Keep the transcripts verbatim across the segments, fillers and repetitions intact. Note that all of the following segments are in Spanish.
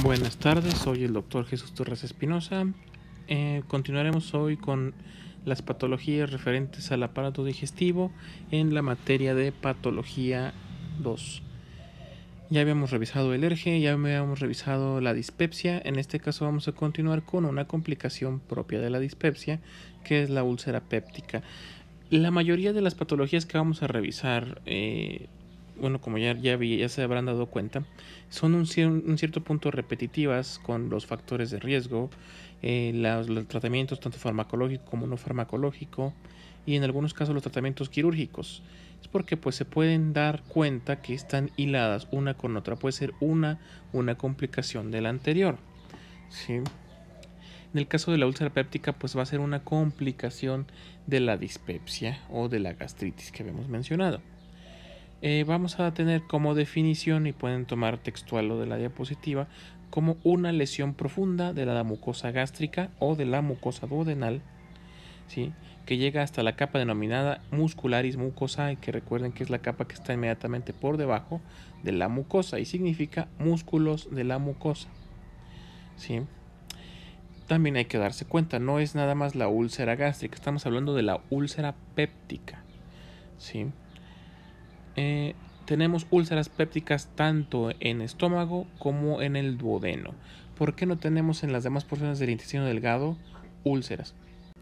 Buenas tardes, soy el doctor Jesús Torres Espinosa. Eh, continuaremos hoy con las patologías referentes al aparato digestivo en la materia de patología dos. Ya habíamos revisado el ERGE, ya habíamos revisado la dispepsia. En este caso vamos a continuar con una complicación propia de la dispepsia, que es la úlcera péptica. La mayoría de las patologías que vamos a revisar, eh, bueno, como ya, ya, vi, ya se habrán dado cuenta, son un, un cierto punto repetitivas con los factores de riesgo, eh, los, los tratamientos tanto farmacológico como no farmacológico, y en algunos casos los tratamientos quirúrgicos. Es porque pues se pueden dar cuenta que están hiladas una con otra, puede ser una, una complicación de la anterior, ¿sí? En el caso de la úlcera péptica, pues va a ser una complicación de la dispepsia o de la gastritis que habíamos mencionado. Eh, vamos a tener como definición, y pueden tomar textual lo de la diapositiva, como una lesión profunda de la mucosa gástrica o de la mucosa duodenal, ¿sí?, que llega hasta la capa denominada muscularis mucosae, que recuerden que es la capa que está inmediatamente por debajo de la mucosa y significa músculos de la mucosa, ¿sí? También hay que darse cuenta, no es nada más la úlcera gástrica, estamos hablando de la úlcera péptica, ¿sí? Eh, tenemos úlceras pépticas tanto en estómago como en el duodeno. ¿Por qué no tenemos en las demás porciones del intestino delgado úlceras?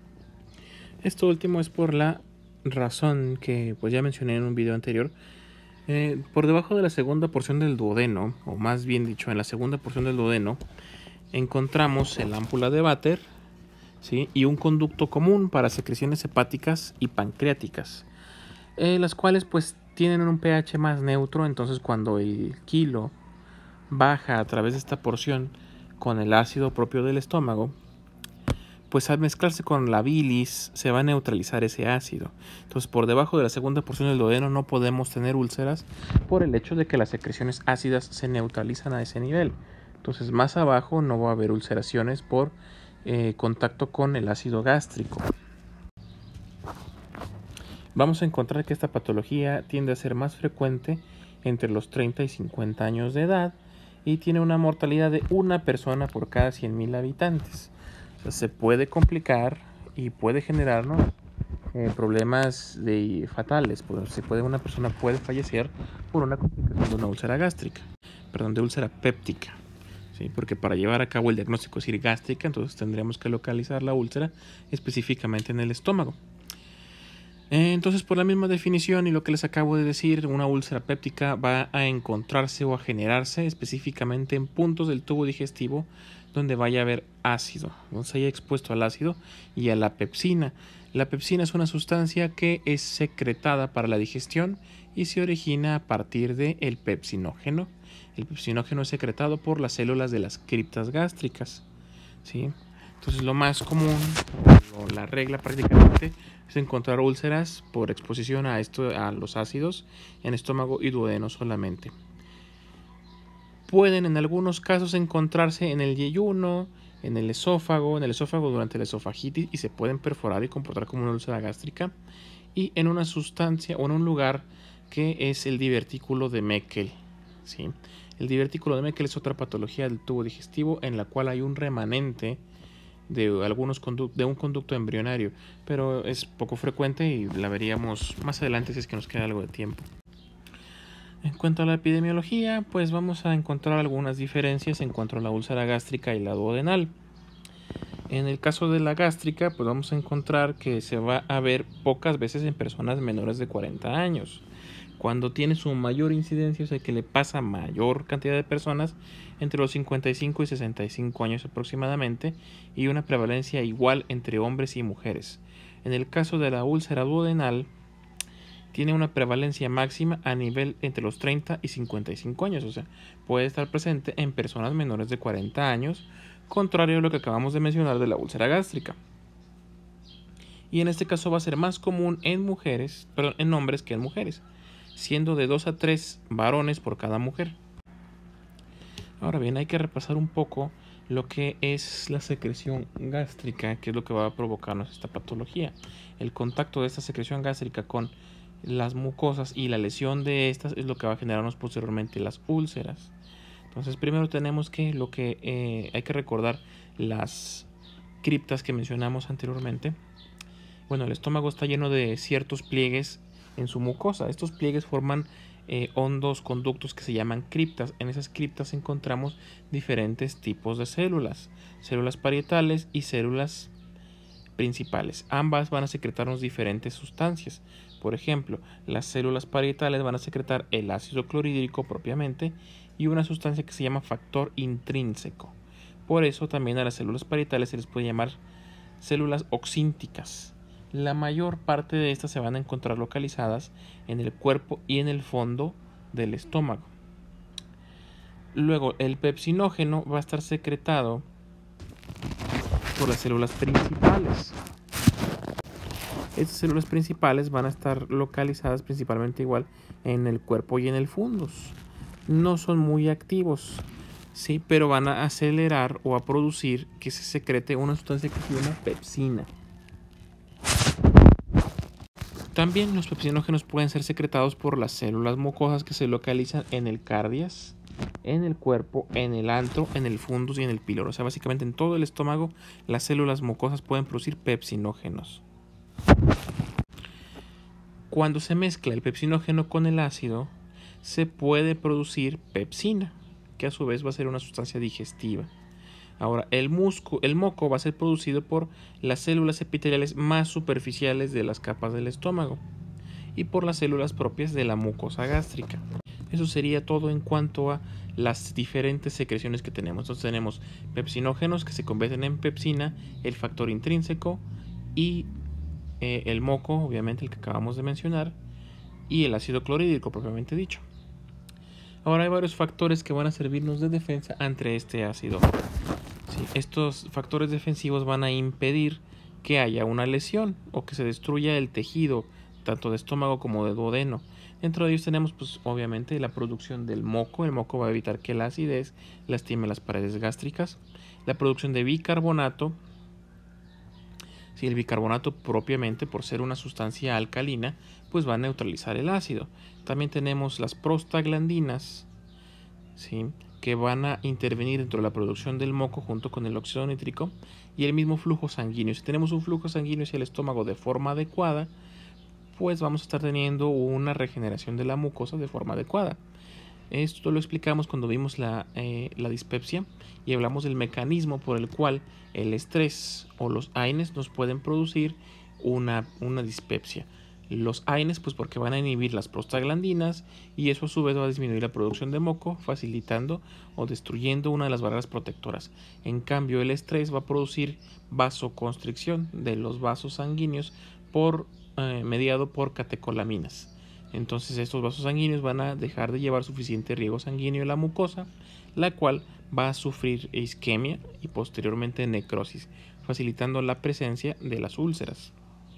Esto último es por la razón que pues ya mencioné en un video anterior. Eh, por debajo de la segunda porción del duodeno, o más bien dicho, en la segunda porción del duodeno, encontramos el ámpula de Vater, ¿sí?, y un conducto común para secreciones hepáticas y pancreáticas, eh, las cuales pues tienen un pH más neutro. Entonces cuando el kilo baja a través de esta porción con el ácido propio del estómago, pues al mezclarse con la bilis se va a neutralizar ese ácido. Entonces por debajo de la segunda porción del duodeno no podemos tener úlceras por el hecho de que las secreciones ácidas se neutralizan a ese nivel. Entonces más abajo no va a haber ulceraciones por eh, contacto con el ácido gástrico. Vamos a encontrar que esta patología tiende a ser más frecuente entre los treinta y cincuenta años de edad y tiene una mortalidad de una persona por cada cien mil habitantes. O sea, se puede complicar y puede generarnos eh, problemas de, fatales. Se puede, una persona puede fallecer por una complicación de una úlcera gástrica, perdón, de úlcera péptica. ¿Sí? Porque para llevar a cabo el diagnóstico es decir gástrica, entonces tendríamos que localizar la úlcera específicamente en el estómago. Entonces, por la misma definición y lo que les acabo de decir, una úlcera péptica va a encontrarse o a generarse específicamente en puntos del tubo digestivo donde vaya a haber ácido, donde se haya expuesto al ácido y a la pepsina. La pepsina es una sustancia que es secretada para la digestión y se origina a partir del pepsinógeno. El pepsinógeno es secretado por las células de las criptas gástricas, ¿sí? Entonces lo más común, o la regla prácticamente, es encontrar úlceras por exposición a, esto, a los ácidos en estómago y duodeno solamente. Pueden en algunos casos encontrarse en el yeyuno, en el esófago, en el esófago durante la esofagitis, y se pueden perforar y comportar como una úlcera gástrica, y en una sustancia o en un lugar que es el divertículo de Meckel, ¿sí? El divertículo de Meckel es otra patología del tubo digestivo en la cual hay un remanente de algunos de un conducto embrionario, pero es poco frecuente y la veríamos más adelante si es que nos queda algo de tiempo. En cuanto a la epidemiología, pues vamos a encontrar algunas diferencias en cuanto a la úlcera gástrica y la duodenal. En el caso de la gástrica, pues vamos a encontrar que se va a ver pocas veces en personas menores de cuarenta años. Cuando tiene su mayor incidencia, o sea que le pasa a mayor cantidad de personas entre los cincuenta y cinco y sesenta y cinco años aproximadamente, y una prevalencia igual entre hombres y mujeres. En el caso de la úlcera duodenal, tiene una prevalencia máxima a nivel entre los treinta y cincuenta y cinco años, o sea, puede estar presente en personas menores de cuarenta años, contrario a lo que acabamos de mencionar de la úlcera gástrica. Y en este caso va a ser más común en mujeres, perdón, en hombres que en mujeres, siendo de dos a tres varones por cada mujer. Ahora bien, hay que repasar un poco lo que es la secreción gástrica, que es lo que va a provocarnos esta patología. El contacto de esta secreción gástrica con las mucosas y la lesión de estas es lo que va a generarnos posteriormente las úlceras. Entonces primero tenemos que lo que eh, hay que recordar las criptas que mencionamos anteriormente. Bueno, el estómago está lleno de ciertos pliegues en su mucosa. Estos pliegues forman eh, hondos conductos que se llaman criptas. En esas criptas encontramos diferentes tipos de células, células parietales y células principales. Ambas van a secretarnos diferentes sustancias. Por ejemplo, las células parietales van a secretar el ácido clorhídrico propiamente y una sustancia que se llama factor intrínseco. Por eso también a las células parietales se les puede llamar células oxínticas. La mayor parte de estas se van a encontrar localizadas en el cuerpo y en el fondo del estómago. Luego, el pepsinógeno va a estar secretado por las células principales. Estas células principales van a estar localizadas principalmente igual en el cuerpo y en el fundus. No son muy activos, sí, pero van a acelerar o a producir que se secrete una sustancia que se llama pepsina. También los pepsinógenos pueden ser secretados por las células mucosas que se localizan en el cardias, en el cuerpo, en el antro, en el fundus y en el píloro. O sea, básicamente en todo el estómago las células mucosas pueden producir pepsinógenos. Cuando se mezcla el pepsinógeno con el ácido, se puede producir pepsina, que a su vez va a ser una sustancia digestiva. Ahora, el, musco, el moco va a ser producido por las células epiteliales más superficiales de las capas del estómago y por las células propias de la mucosa gástrica. Eso sería todo en cuanto a las diferentes secreciones que tenemos. Entonces tenemos pepsinógenos que se convierten en pepsina, el factor intrínseco y eh, el moco, obviamente el que acabamos de mencionar, y el ácido clorhídrico propiamente dicho. Ahora hay varios factores que van a servirnos de defensa ante este ácido. Sí, estos factores defensivos van a impedir que haya una lesión o que se destruya el tejido tanto de estómago como de duodeno. Dentro de ellos tenemos pues obviamente la producción del moco. El moco va a evitar que la acidez lastime las paredes gástricas. La producción de bicarbonato. Si el bicarbonato propiamente, por ser una sustancia alcalina, pues va a neutralizar el ácido. También tenemos las prostaglandinas, ¿sí?, que van a intervenir dentro de la producción del moco junto con el óxido nítrico y el mismo flujo sanguíneo. Si tenemos un flujo sanguíneo hacia el estómago de forma adecuada, pues vamos a estar teniendo una regeneración de la mucosa de forma adecuada. Esto lo explicamos cuando vimos la, eh, la dispepsia y hablamos del mecanismo por el cual el estrés o los AINES nos pueden producir una, una dispepsia. Los AINES pues porque van a inhibir las prostaglandinas y eso a su vez va a disminuir la producción de moco, facilitando o destruyendo una de las barreras protectoras. En cambio, el estrés va a producir vasoconstricción de los vasos sanguíneos por, eh, mediado por catecolaminas. Entonces estos vasos sanguíneos van a dejar de llevar suficiente riego sanguíneo a la mucosa, la cual va a sufrir isquemia y posteriormente necrosis, facilitando la presencia de las úlceras.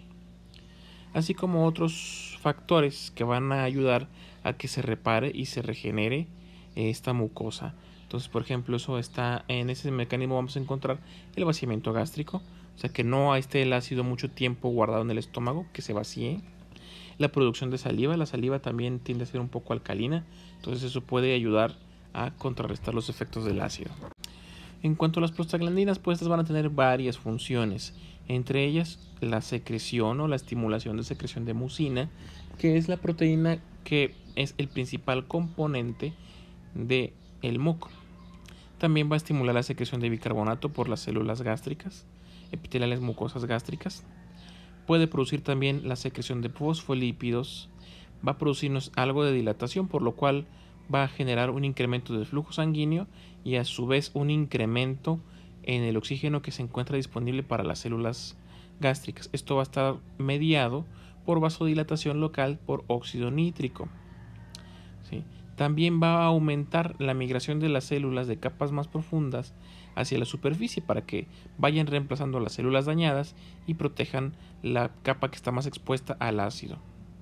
Así como otros factores que van a ayudar a que se repare y se regenere esta mucosa. Entonces, por ejemplo, eso está en ese mecanismo vamos a encontrar el vaciamiento gástrico, o sea que no esté el ácido mucho tiempo guardado en el estómago, que se vacíe. La producción de saliva, la saliva también tiende a ser un poco alcalina, entonces eso puede ayudar a contrarrestar los efectos del ácido. En cuanto a las prostaglandinas, pues estas van a tener varias funciones, entre ellas la secreción o la estimulación de secreción de mucina, que es la proteína que es el principal componente del moco. También va a estimular la secreción de bicarbonato por las células gástricas, epiteliales mucosas gástricas. Puede producir también la secreción de fosfolípidos, va a producirnos algo de dilatación, por lo cual va a generar un incremento del flujo sanguíneo y a su vez un incremento en el oxígeno que se encuentra disponible para las células gástricas. Esto va a estar mediado por vasodilatación local por óxido nítrico. ¿Sí? También va a aumentar la migración de las células de capas más profundas hacia la superficie para que vayan reemplazando las células dañadas y protejan la capa que está más expuesta al ácido.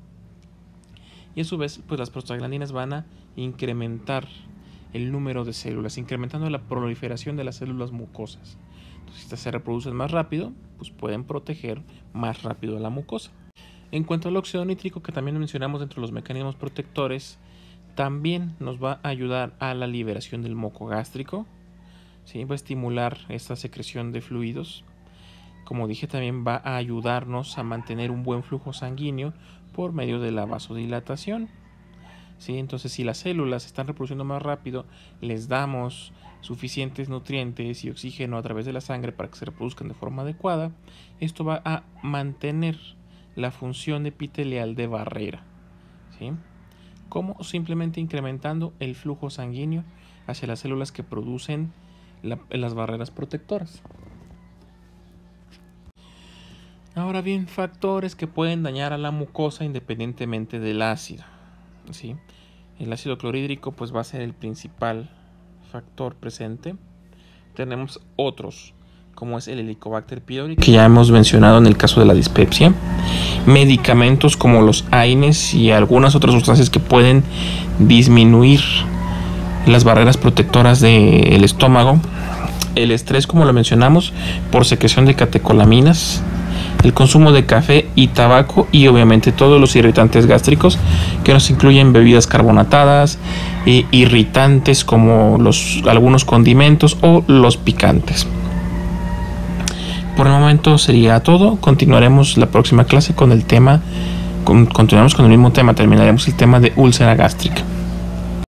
Y a su vez, pues las prostaglandinas van a incrementar el número de células, incrementando la proliferación de las células mucosas. Entonces, si estas se reproducen más rápido, pues pueden proteger más rápido a la mucosa. En cuanto al óxido nítrico, que también mencionamos dentro de los mecanismos protectores También nos va a ayudar a la liberación del moco gástrico, ¿sí? Va a estimular esta secreción de fluidos. Como dije, también va a ayudarnos a mantener un buen flujo sanguíneo por medio de la vasodilatación, ¿sí? Entonces, si las células se están reproduciendo más rápido, les damos suficientes nutrientes y oxígeno a través de la sangre para que se reproduzcan de forma adecuada, esto va a mantener la función epitelial de barrera, ¿sí? Como simplemente incrementando el flujo sanguíneo hacia las células que producen la, las barreras protectoras. Ahora bien, factores que pueden dañar a la mucosa independientemente del ácido, ¿sí? El ácido clorhídrico pues va a ser el principal factor presente. Tenemos otros, como es el Helicobacter pylori, que ya hemos mencionado en el caso de la dispepsia. Medicamentos como los AINES y algunas otras sustancias que pueden disminuir las barreras protectoras del estómago. El estrés, como lo mencionamos, por secreción de catecolaminas. El consumo de café y tabaco, y obviamente todos los irritantes gástricos, que nos incluyen bebidas carbonatadas, eh, irritantes como los, algunos condimentos o los picantes. Por el momento sería todo. Continuaremos la próxima clase con el tema, con, continuamos con el mismo tema, terminaremos el tema de úlcera gástrica.